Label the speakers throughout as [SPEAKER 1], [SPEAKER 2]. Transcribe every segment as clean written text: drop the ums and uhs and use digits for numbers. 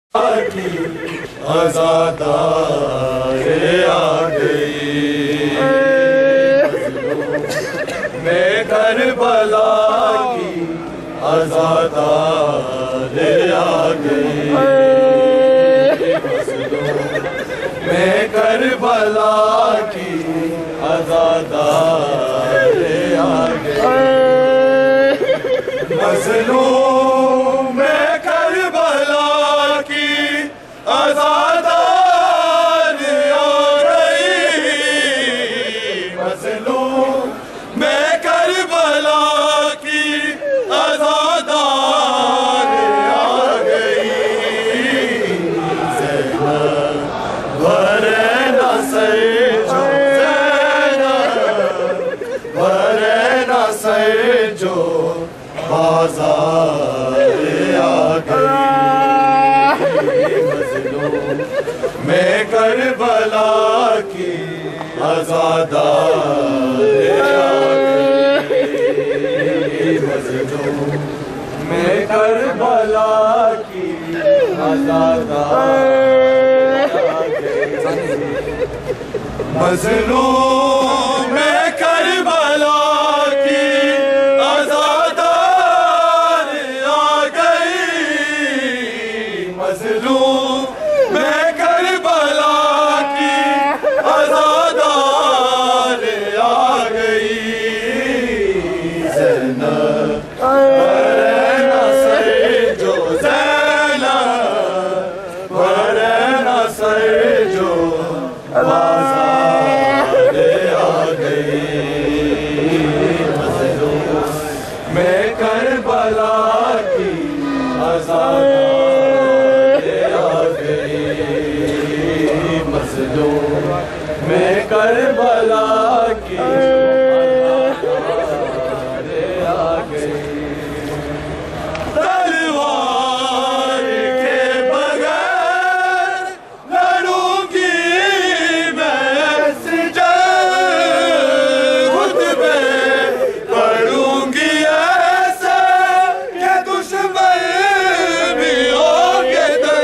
[SPEAKER 1] عزادار آ گئی، میں کربلا کی عزادار آ گئی، میں کربلا کی عزادار آ گئی، مظلوم میں کربلا کی عزادار آ گئی، مظلوم میں کربلا کی عزادار آ گئی، زینب بھرے نہ سر جو، زینب بھرے نہ سر جو بازار آ گئی، مظلوم میں کربلا کی عزادار آ گئی، مظلوم میں کربلا کی عزادار آ گئی، مظلوم میں کربلا کی عزادار آ گئی، مظلوم میں کربلا کی عزادار آ گئی، زینب بھرے نہ سر جو، زینب بھرے نہ سر جو بازار آ گئی، مظلوم میں کربلا کی عزادار آ گئی، مظلوم میں کربلا کی عزادار آ گئی، تلوار کے بغیر لڑوں گی میں سجن، خطبے پڑھوں گی ایسے کہ دشمن بھی ہوں گے در،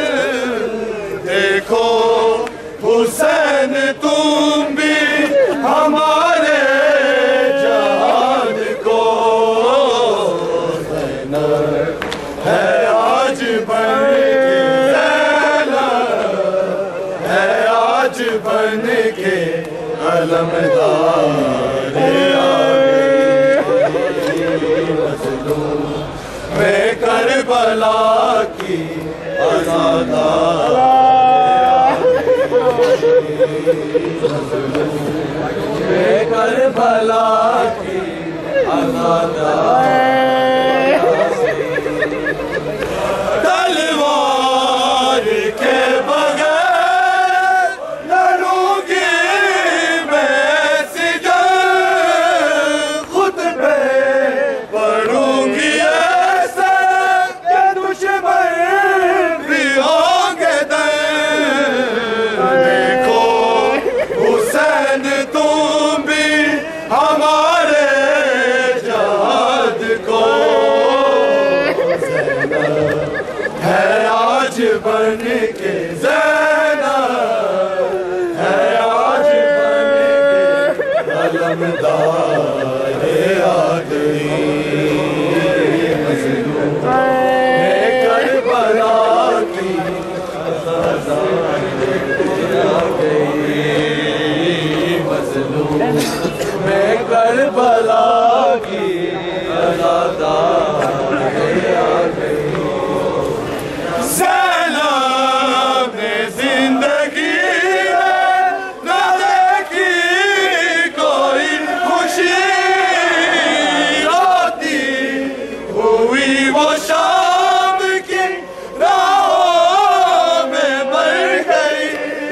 [SPEAKER 1] دیکھو حسین تم بھی ہمارے جہاد کو، زینب ہے آج بن کے، زینب ہے آج بن کے علمدار آ گئی، مظلوم میں کربلا کی عزادار آ گئی، مظلوم میں کربلا کی عزادار آ گئی، تلوار کے بغیر لڑوں گی میں سجن، خطبے پڑھوں گی ایسے کہ دشمن بھی ہوں گے در، دیکھو حسین تم بھی ہمارے جہاد کو، زینب ہے آج بن کے، زینب ہے آج بن کے علمدار آ گئی، مظلوم میں کربلا کی عزادار آ گئی، مظلوم میں کربلا کی عزادار آ گئی، زینب نے زندگی میں نہ دیکھی کوئی خوشی، آتی ہوئی وہ شام کی راہوں میں مر گئی،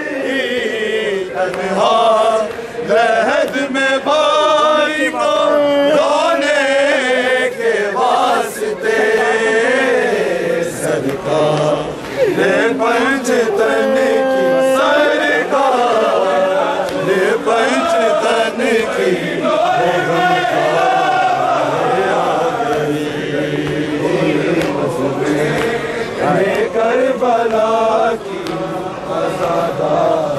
[SPEAKER 1] تنہا لحد میں بھائی کو رونے کے واسطے، سرکار نے پنج تن کی، سرکار نے پنج تن کی غمخوار آ گئی، کربلا वाला की आज़ादार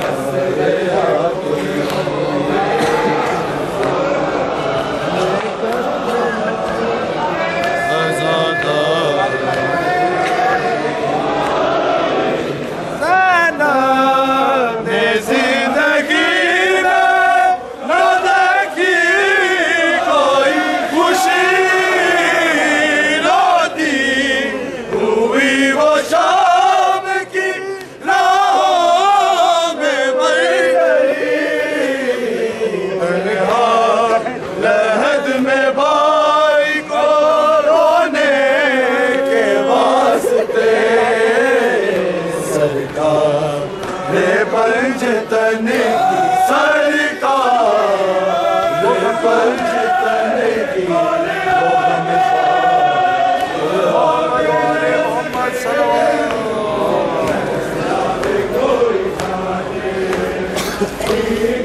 [SPEAKER 1] पंजतन की सरकार पंजतन की मोहम्मद